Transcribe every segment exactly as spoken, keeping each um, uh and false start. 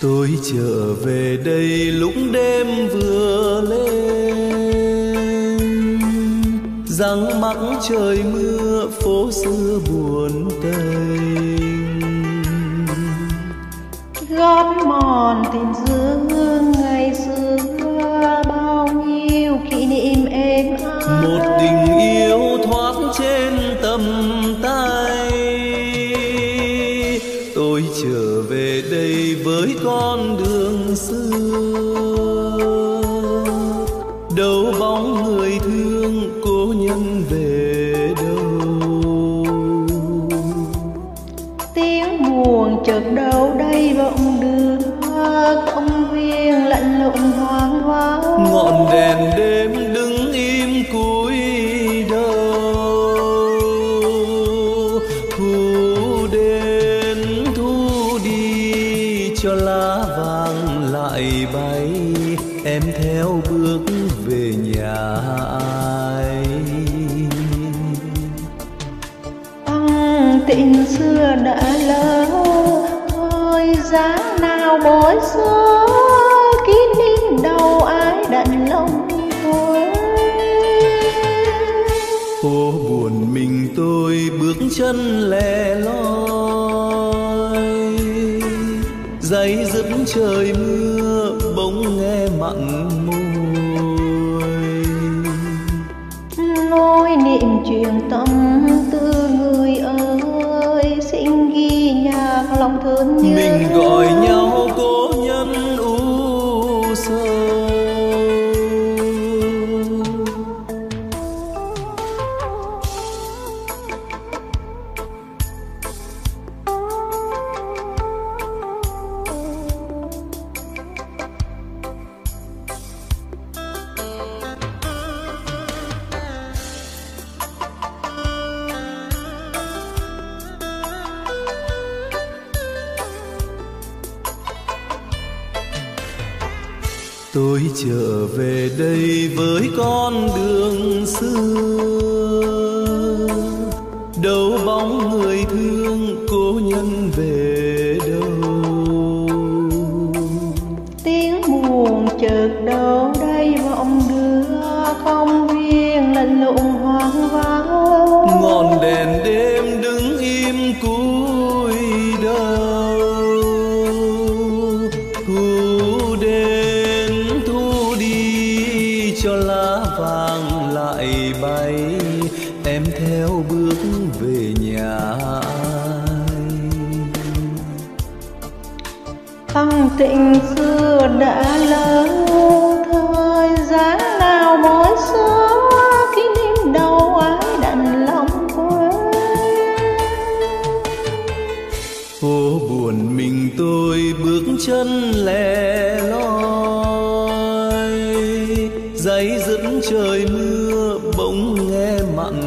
Tôi trở về đây lúc đêm vừa lên, răng mắc trời mưa phố xưa buồn tênh. Gót mòn tình dương ngày xưa bao nhiêu kỷ niệm êm ái. Một tình yêu thoát trên tầm tay. Tôi trở về đây với con đường xưa, đâu bóng người thương cố nhân về đâu. Tiếng buồn chợt đâu đây vọng đưa công viên lạnh lùng hoang vắng. Ngọn đèn đêm đứng im cúi đầu. Thu đến thu đi cho lá vàng lại bay, em theo bước về nhà ai. Băng tình xưa đã lỡ, thời gian nào bối rối, kỷ niệm đâu ai đặn lòng tôi. Ô buồn mình tôi bước chân lẻ loi, day dứt trời mưa bỗng nghe mặn môi. Nỗi niệm truyền tâm tư người ơi, xin ghi nhạc lòng thương nhớ. Mình gọi nhau cố nhân u sầu. Tôi trở về đây với con đường xưa, đâu bóng người thương cố nhân về đâu. Tiếng buồn chợt đâu đây vọng đưa công viên lạnh lùng hoang vắng. Ngọn đèn đêm đứng im cúi đầu. Thu đến thu đi cho lá vàng lại bay, em theo bước về nhà ai. Băng tình xưa đã lỡ, thời gian nào bối rối, kỷ niệm đâu ai đặn lòng quên. Ô buồn mình tôi bước chân lẻ loi, day dứt trời mưa bỗng nghe mặn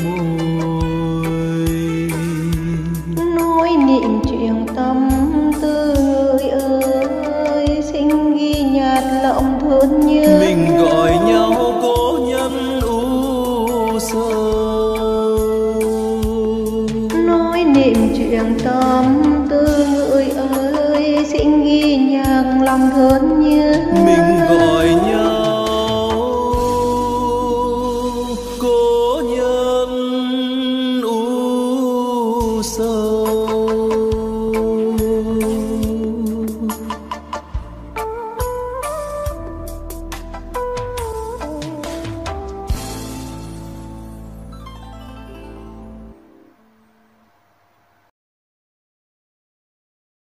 môi. Nỗi niệm truyền tâm tư người ơi, xin ghi nhạt lòng thương nhớ. Mình gọi nhau cố nhân u sầu. Nỗi niệm truyền tâm tư người ơi, xin ghi nhạt lòng thương nhớ. Mình